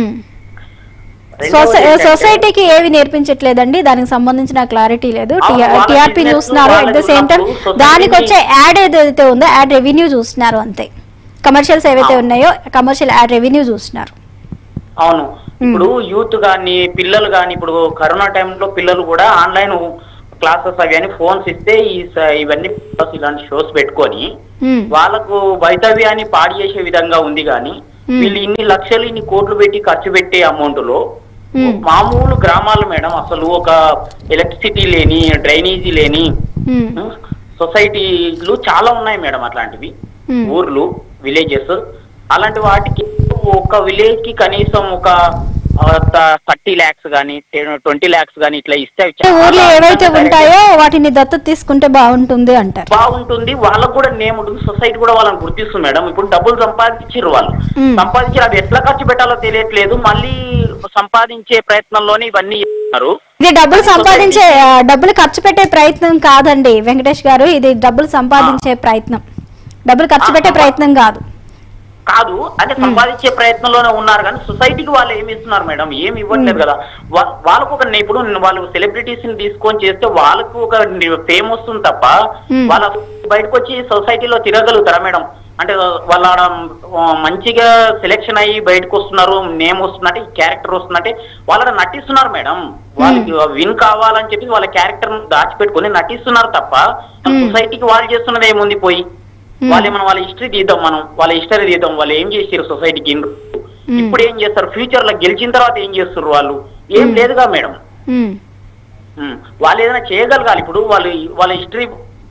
సొసైటీకి ఏవి నేర్పించట్లేదండి, దానికి సంబంధించిన క్లారిటీ లేదు. టీఆర్పీ చూస్తున్నారు, అట్ ద సేమ్ టైం దానికి వచ్చే యాడ్ ఏదైతే ఉందో యాడ్ రెవెన్యూ చూస్తున్నారు అంతే. కమర్షియల్స్ ఏవైతే ఉన్నాయో కమర్షియల్ యాడ్ రెవెన్యూ చూస్తున్నారు. అవును, ఇప్పుడు యూత్ గాని పిల్లలు గాని ఇప్పుడు కరోనా టైంలో పిల్లలు కూడా ఆన్లైన్ క్లాసెస్ అవి అని ఫోన్స్ ఇస్తే ఇవన్నీ ఇలాంటి షోస్ పెట్టుకొని వాళ్ళకు వైతవ్యాన్ని పాడు చేసే విధంగా ఉంది. కానీ వీళ్ళు ఇన్ని లక్షలు ఇన్ని కోట్లు పెట్టి ఖర్చు పెట్టే అమౌంట్ లో మామూలు గ్రామాలు మేడం అసలు ఒక ఎలక్ట్రిసిటీ లేని, డ్రైనేజీ లేని సొసైటీలు చాలా ఉన్నాయి మేడం. అట్లాంటివి ఊర్లు, విలేజెస్, అలాంటి వాటికి ఒక విలేజ్ కి కనీసం ఒక థర్టీ ల్యాక్స్ గానీ ట్వంటీ ల్యాక్స్ గానీ ఇట్లా ఇస్తే ఊర్లో ఏవైతే ఉంటాయో వాటిని దత్తత తీసుకుంటే బాగుంటుంది అంటారు. బాగుంటుంది, వాళ్ళకు కూడా నేమ్ ఉంటుంది, సొసైటీ కూడా వాళ్ళని గుర్తిస్తుంది మేడం. ఇప్పుడు డబ్బులు సంపాదించారు, వాళ్ళు సంపాదించారు, అది ఎట్లా ఖర్చు పెట్టాలో తెలియట్లేదు. మళ్ళీ సంపాదించే ప్రయత్నంలోనే ఇవన్నీ చేస్తున్నారు. ఇది డబ్బులు సంపాదించే డబ్బులు ఖర్చు పెట్టే ప్రయత్నం కాదండి వెంకటేష్ గారు, ఇది డబ్బులు సంపాదించే ప్రయత్నం, డబ్బులు ఖర్చు పెట్టే ప్రయత్నం కాదు. కాదు అంటే సంపాదించే ప్రయత్నంలోనే ఉన్నారు. కానీ సొసైటీకి వాళ్ళు ఏమి ఇస్తున్నారు మేడం? ఏమి ఇవ్వట్లేదు కదా. వాళ్ళకు ఒక ఇప్పుడు వాళ్ళు సెలబ్రిటీస్ ని తీసుకొని చేస్తే వాళ్ళకు ఒక ఫేమ్ వస్తుంది తప్ప వాళ్ళ బయటకు వచ్చి సొసైటీలో తిరగలుగుతారా మేడం? అంటే వాళ్ళ మంచిగా సెలెక్షన్ అయ్యి బయటకు వస్తున్నారు, నేమ్ వస్తుందంటే క్యారెక్టర్ వస్తుందంటే వాళ్ళ నటిస్తున్నారు మేడం. వాళ్ళకి విన్ కావాలని చెప్పి వాళ్ళ క్యారెక్టర్ దాచిపెట్టుకొని నటిస్తున్నారు తప్ప సొసైటీకి వాళ్ళు చేస్తున్నది ఏముంది? పోయి వాళ్ళు ఏమన్నా వాళ్ళ హిస్టరీ తీద్దాం, మనం వాళ్ళ హిస్టరీ తీద్దాం, వాళ్ళు ఏం చేసారు సొసైటీకి, ఇప్పుడు ఏం చేస్తారు, ఫ్యూచర్ లో గెలిచిన తర్వాత ఏం చేస్తారు వాళ్ళు? ఏం లేదుగా మేడం. వాళ్ళు ఏదైనా చేయగలగాలి. ఇప్పుడు వాళ్ళు వాళ్ళ హిస్టరీ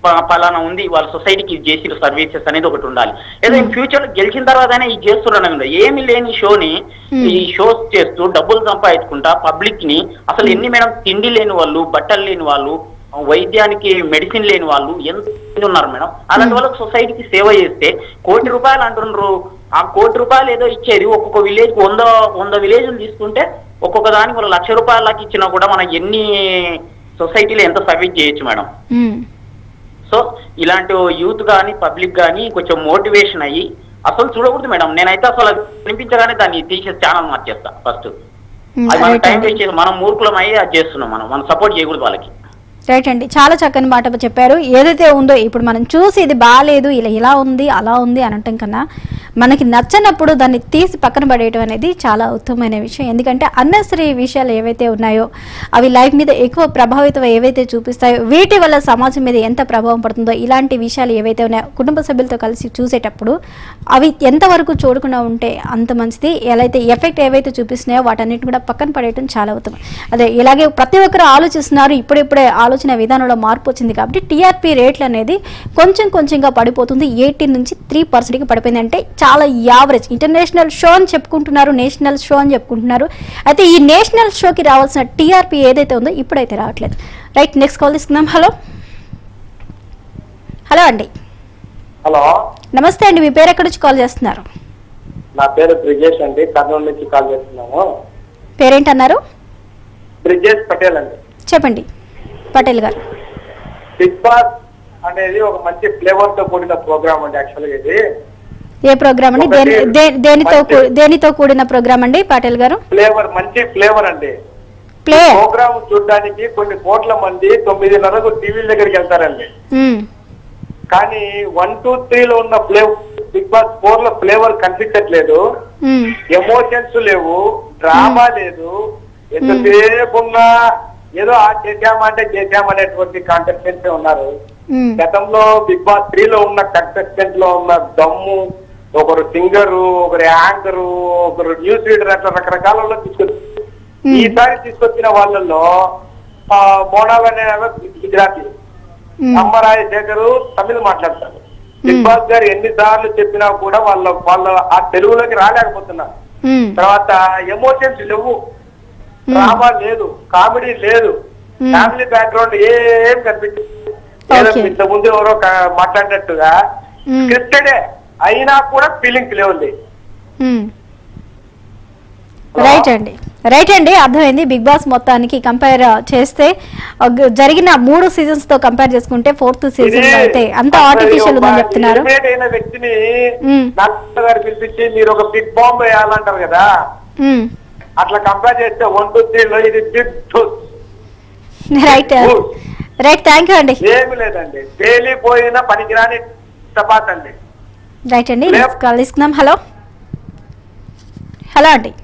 ప- పలానా ఉంది వాళ్ళ సొసైటీకి ఇది చేసిన సర్వీసెస్ అనేది ఒకటి ఉండాలి. ఏదో ఇన్ ఫ్యూచర్ లో గెలిచిన తర్వాతనే ఇది చేస్తున్నాను ఏమి లేని షోని ఈ షోస్ చేస్తూ డబ్బులు సంపాదించుకుంటా పబ్లిక్ ని అసలు ఎన్ని మేడం తిండి లేని వాళ్ళు, బట్టలు లేని వాళ్ళు, వైద్యానికి మెడిసిన్ లేని వాళ్ళు ఎంత ఉన్నారు మేడం. అలాంటి వాళ్ళకి సొసైటీకి సేవ చేస్తే కోటి రూపాయలు అంటున్నారు. ఆ కోటి రూపాయలు ఏదో ఇచ్చేది ఒక్కొక్క విలేజ్ వంద వంద విలేజ్లు తీసుకుంటే ఒక్కొక్క దానికి ఒక లక్ష రూపాయలకి ఇచ్చినా కూడా మనం ఎన్ని సొసైటీలో ఎంత సర్వీస్ చేయొచ్చు మేడం. సో ఇలాంటి యూత్ కానీ పబ్లిక్ కానీ కొంచెం మోటివేషన్ అయ్యి అసలు చూడకూడదు మేడం. నేనైతే అసలు వినిపించగానే దాన్ని తీసే ఛానల్ మార్చేస్తా ఫస్ట్. అది మన టైం వేస్ట్ చేసి మనం మూర్ఖులం అయ్యి అది చేస్తున్నాం. మనం మనం సపోర్ట్ చేయకూడదు వాళ్ళకి. రైట్ అండి, చాలా చక్కని మాట చెప్పారు. ఏదైతే ఉందో ఇప్పుడు మనం చూసి ఇది బాగాలేదు, ఇలా ఇలా ఉంది అలా ఉంది అనటం కన్నా మనకి నచ్చనప్పుడు దాన్ని తీసి పక్కన పడేయడం అనేది చాలా ఉత్తమమైన విషయం. ఎందుకంటే అన్నెసరీ విషయాలు ఏవైతే ఉన్నాయో అవి లైఫ్ మీద ఎక్కువ ప్రభావితం ఏవైతే చూపిస్తాయో వీటి వల్ల సమాజం మీద ఎంత ప్రభావం పడుతుందో ఇలాంటి విషయాలు ఏవైతే ఉన్నాయో కుటుంబ సభ్యులతో కలిసి చూసేటప్పుడు అవి ఎంతవరకు చూడకుండా ఉంటే అంత మంచిది. ఎలా అయితే ఎఫెక్ట్ ఏవైతే చూపిస్తున్నాయో వాటన్నిటిని కూడా పక్కన పడేయడం చాలా ఉత్తమం. అదే ఇలాగే ప్రతి ఒక్కరు ఆలోచిస్తున్నారు. ఇప్పుడిప్పుడే ఆలోచన విధానంలో మార్పు వచ్చింది కాబట్టి టీఆర్పీ రేట్లు అనేది కొంచెం కొంచెంగా పడిపోతుంది. ఎయిటీన్ నుంచి త్రీ పర్సెంట్కి పడిపోయింది. అంటే చాలా యావరేజ్. ఇంటర్నేషనల్ షో అని చెప్పుకుంటున్నారు, నేషనల్ షో అని చెప్పుకుంటున్నారు. అయితే ఈ నేషనల్ షోకి రావాల్సిన టీఆర్పీ ఏదైతే ఉందో ఇప్పుడైతే రావట్లేదు. రైట్, నెక్స్ట్ కాల్ తీసుకుందాం. హలో హలో అండి. హలో నమస్తే అండి, మీ పేరు ఎక్కడి నుంచి కాల్ చేస్తున్నారు? నా పేరు బ్రిజేష్ అండి, కర్నూలు నుంచి కాల్ చేస్తున్నాను. పేరేంటన్నారు? బ్రిజేష్ పటేల్ అండి. చెప్పండి పటేల్ గారు. బిగ్ బాస్ అనేది ఒక మంచి ఫ్లేవర్ తో కూడిన ప్రోగ్రామ్ అండి. యాక్చువల్గా ఇది ఏ ప్రోగ్రామ్ అండి? దేని- దే- దేనితో కూ- దేనితో కూడిన ప్రోగ్రామ్ అండి పటేల్ గారు? ఫ్లేవర్, మంచి ఫ్లేవర్ అండి. ప్లే ప్రోగ్రామ్ చూడడానికి కొన్ని కోట్ల మంది తొమ్మిదిన్నరకు టీవీల దగ్గరికి వెళ్తారండి. మ్మ్. కానీ వన్ టూ త్రీ లో ఉన్న ఫ్లేవర్ బిగ్ బాస్ ఫోర్ లో ఫ్లేవర్ కనిపించట్లేదు. మ్మ్. ఎమోషన్స్ లేవు, డ్రామా లేదు. ఎంతసేపు ఉన్నా ఏదో ఆ చేశామంటే చేశామనేటువంటి కాంటెస్టెంట్స్ ఉన్నారు. మ్మ్. గతంలో బిగ్ బాస్ త్రీ లో ఉన్న కంటెస్టెంట్ లో ఉన్న దమ్ము, ఒకరు సింగరు, ఒకరు యాంకరు, ఒకరు న్యూస్ రీడర్, అట్లా రకరకాలలో తీసుకొచ్చి ఈసారి తీసుకొచ్చిన వాళ్ళల్లో ఆ మోనాల్ అనే ఆమె గుజరాతీ, అమ్మరాయ శేఖరు తమిళ మాట్లాడతారు. బిగ్ బాస్ గారు ఎన్ని సార్లు చెప్పినా కూడా వాళ్ళ వాళ్ళ ఆ తెలుగులోకి రాలేకపోతున్నారు. మ్మ్. తర్వాత ఎమోషన్స్ లేవు, డ్రామా లేదు, కామెడీ లేదు, ఫ్యామిలీ బ్యాక్గ్రౌండ్ ఏం కనిపించదు. ఇంత ముందు ఎవరో క- మాట్లాడినట్టుగా స్క్రిప్టెడే అయినా కూడా ఫీలింగ్స్ లేవుంది. మ్మ్. రైట్ అండి, రైట్ అండి, అర్థమైంది. బిగ్ బాస్ మొత్తానికి కంపేర్ చేస్తే ఒక జరిగిన మూడు సీజన్స్ తో కంపేర్ చేసుకుంటే ఫోర్త్ సీజన్ లో అయితే అంత ఆర్టిఫిషియల్ ఉందని చెప్తున్నారు. ఎలిమినేట్ అయిన వ్యక్తిని డాక్టర్ గారు పిలిపించి మీరు ఒక బిగ్ బాంబ్ వేయాలంటారు కదా, మ్మ్. అట్లా కంపేర్ చేస్తే వన్ టూ త్రీ లో ఇది big right right, thank you అండి. ఏమి లేదండి, తేలిపోయిన పనికిరాని చపాత్ అండి. రైట్ అండి, నెక్స్ట్ కాల్ తీసుకుందాం. హలో హలో అండి.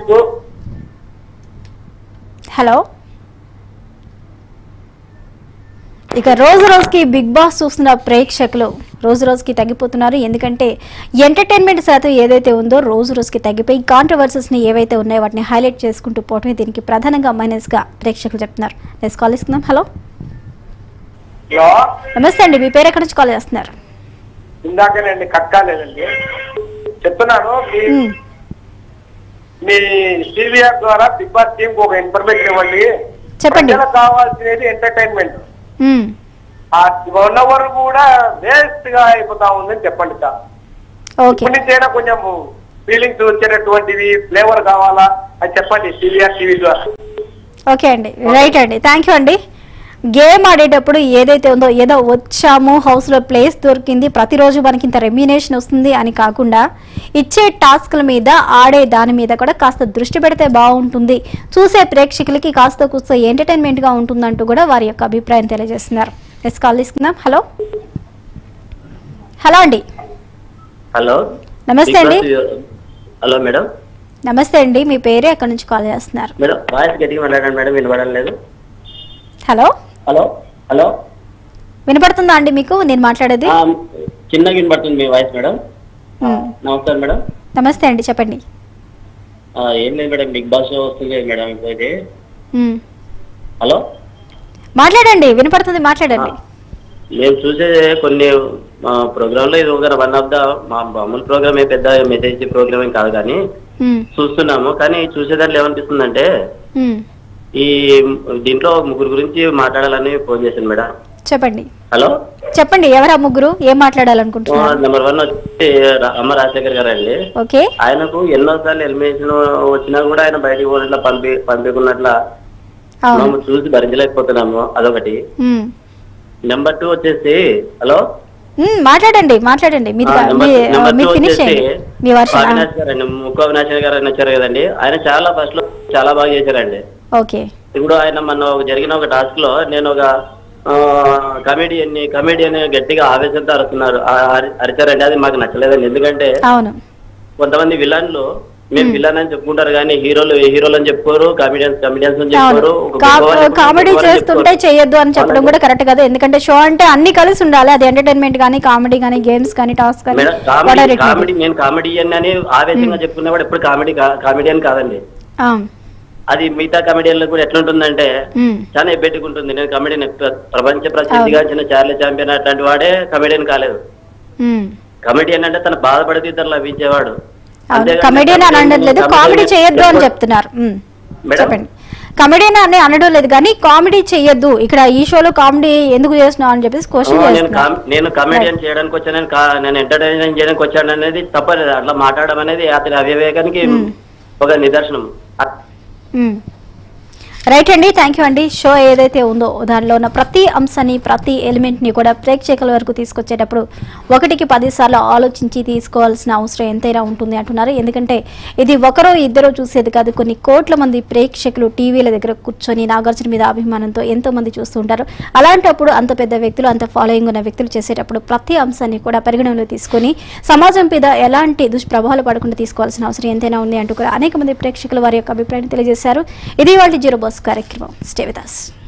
హలో. ఇక రోజు రోజుకి బిగ్ బాస్ చూస్తున్న ప్రేక్షకులు రోజు రోజుకి తగ్గిపోతున్నారు. ఎందుకంటే ఎంటర్టైన్మెంట్ శాతం ఏదైతే ఉందో రోజు రోజుకి తగ్గిపోయి కాంట్రవర్సీస్ ని ఏవైతే ఉన్నాయో వాటిని హైలైట్ చేసుకుంటూ పోవటమే దీనికి ప్రధానంగా మైనస్ గా ప్రేక్షకులు చెప్తున్నారు. నెక్స్ట్ కాల్ తీసుకుందాం. హలో నమస్తే అండి, మీ పేరు ఎక్కడి నుంచి కాల్ చేస్తున్నారు? ఇందాకనండి కట్ కాలేదండి, చెప్తున్నాను. మీ- మీ టీవీఆర్ ద్వారా బిగ్ బాస్ టీమ్ కు ఒక ఇన్ఫర్మేషన్ ఇవ్వండి. చెప్పండి. ప్రజలకు కావాల్సినది ఎంటర్టైన్మెంట్. మ్మ్. ఆ వన్ అవర్ కూడా వేస్ట్ గా అయిపోతా ఉందని చెప్పండి సార్. ఓకే, ఇప్పటి నుంచి అయినా కొంచెం ఫీలింగ్స్ వచ్చేటటువంటివి ఫ్లేవర్ కావాలా అది చెప్పండి టీవీఆర్ టీవీ ద్వారా. ఓకే అండి, రైట్ అండి, థ్యాంక్ యూ అండి. గేమ్ ఆడేటప్పుడు ఏదైతే ఉందో ఏదో వచ్చాము హౌస్లో ప్లేస్ దొరికింది ప్రతిరోజు మనకి ఇంత రెమ్యునేషన్ వస్తుంది అని కాకుండా ఇచ్చే టాస్క్ల మీద ఆడే దాని మీద కూడా కాస్త దృష్టి పెడితే బాగుంటుంది, చూసే ప్రేక్షకులకి కాస్త కూస్త ఎంటర్టైన్మెంట్గా ఉంటుందంటూ కూడా వారి యొక్క అభిప్రాయం తెలియజేస్తున్నారు. నెక్స్ట్ కాల్ తీసుకుందాం. హలో హలో అండి. హలో నమస్తే అండి. Hello madam. నమస్తే అండి, మీ పేరే ఎక్కడి నుంచి కాల్ చేస్తున్నారు? మేడం వాయిస్ గట్టిగా మాట్లాడండి మేడం, వినపడడం లేదు. హలో హలో హలో వినపడుతుందా అండి మీకు నేను మాట్లాడేది? చిన్నగా వినపడుతుంది మీ వాయిస్ మేడం. నమస్కారం మేడం. నమస్తే అండి, చెప్పండి. ఆ, ఏం లేదు మేడం, బిగ్ బాస్ షో వస్తుంది కదా మేడం ఇప్పుడు ఇది. మ్మ్. హలో మాట్లాడండి, వినపడుతుంది, మాట్లాడండి. మేము చూసే కొన్ని ప్రోగ్రామ్ లో ఇది ఒక వన్ ఆఫ్ ద మా మామూలు ప్రోగ్రామ్ ఏ పెద్ద మెసేజ్ ప్రోగ్రామ్ ఏం కాదు కానీ చూస్తున్నాము. కానీ చూసేదాంట్లో ఏమనిపిస్తుందంటే ఈ దీంట్లో ముగ్గురు గురించి మాట్లాడాలని ఫోన్ చేశాను మేడం. చెప్పండి. హలో చెప్పండి, ఎవరా ముగ్గురు, ఏం మాట్లాడాలనుకుంటున్నారు? నెంబర్ వన్ వచ్చి అమ్మ రాజశేఖర్ గారు అండి. ఓకే. ఆయనకు ఎన్నో సార్లు ఎలిమినేషన్ వచ్చినా కూడా ఆయన బయటికి పోయినట్ల పంపి పంపించుకున్నట్ల మేము చూసి భరించలేకపోతున్నాము, అదొకటి. నెంబర్ టూ వచ్చేసి హలో మాట్లాడండి మాట్లాడండి అవినాష్ గారండి, ముక్కు అవినాష్ గారు ఆయన వచ్చారు కదండి. ఆయన చాలా ఫస్ట్ లో చాలా బాగా చేశారండి. ఓకే. ఇప్పుడు ఆయన మన జరిగిన ఒక టాస్క్ లో నేను ఒక కమెడియన్ కమెడియన్ గట్టిగా ఆవేశంతో అరుస్తున్నారు అరిచారండి. అది మాకు నచ్చలేదండి. ఎందుకంటే కొంతమంది విలన్లు మేము విలన్ అని చెప్పుకుంటారు కానీ హీరోలు హీరోలు అని చెప్పుకోరు, కామెడియన్స్ కామెడియన్స్ అని చెప్పుకోరు. కామెడీ చేస్తుంటే చేయొద్దు అని చెప్పడం కూడా కరెక్ట్ కదా, ఎందుకంటే షో అంటే అన్ని కలిసి ఉండాలి. అది ఎంటర్టైన్మెంట్ కానీ కామెడీ కానీ గేమ్స్ కానీ టాస్క్ కానీ. కామెడీ నేను కామెడియన్ అని ఆవేశంగా చెప్పుకున్నవాడు ఎప్పుడు కామెడీ కామెడియన్ కాదండి. అది మిగతా కమెడియన్లు కూడా ఎట్లుంటుందంటే చాలా ఎబ్బెట్టుకుంటుంది. నేను కమెడియన్ ప్రపంచ ప్రసిద్ధిగాంచిన చార్లీ చాంపియన్ అట్లాంటి వాడే కమెడియన్ కాలేదు. కమెడియన్ అంటే తన బాధపడితే ఇతరులు లభించేవాడు. కమెడియన్ అని అనలేదు, కామెడీ చేయొద్దు అని చెప్తున్నారు. చెప్పండి. కమెడియన్ అని అనడం లేదు కానీ కామెడీ చేయొద్దు, ఇక్కడ ఈ షోలో కామెడీ ఎందుకు చేస్తున్నావు అని చెప్పేసి క్వశ్చన్. నేను కమెడియన్ చేయడానికి వచ్చాను, నేను ఎంటర్టైన్ చేయడానికి వచ్చాను అనేది తప్పలేదు. అట్లా మాట్లాడడం అనేది అతని అవివేకానికి ఒక నిదర్శనం. రైట్ అండి, థ్యాంక్ యూ అండి. షో ఏదైతే ఉందో దానిలో ఉన్న ప్రతి అంశాన్ని ప్రతి ఎలిమెంట్ని కూడా ప్రేక్షకుల వరకు తీసుకొచ్చేటప్పుడు ఒకటికి పదిసార్లు ఆలోచించి తీసుకోవాల్సిన అవసరం ఎంతైనా ఉంటుంది అంటున్నారు. ఎందుకంటే ఇది ఒకరో ఇద్దరో చూసేది కాదు, కొన్ని కోట్ల మంది ప్రేక్షకులు టీవీల దగ్గర కూర్చొని నాగార్జున మీద అభిమానంతో ఎంతో మంది చూస్తూ ఉంటారు. అలాంటప్పుడు అంత పెద్ద వ్యక్తులు అంత ఫాలోయింగ్ ఉన్న వ్యక్తులు చేసేటప్పుడు ప్రతి అంశాన్ని కూడా పరిగణనలో తీసుకొని సమాజం మీద ఎలాంటి దుష్ప్రభావాలు పడకుండా తీసుకోవాల్సిన అవసరం ఎంతైనా ఉంది అంటూ కూడా అనేక మంది ప్రేక్షకులు వారి యొక్క అభిప్రాయాన్ని తెలియజేశారు. ఇది వాళ్ళ జీరో బాస్ కార్యక్రమం. Stay with us.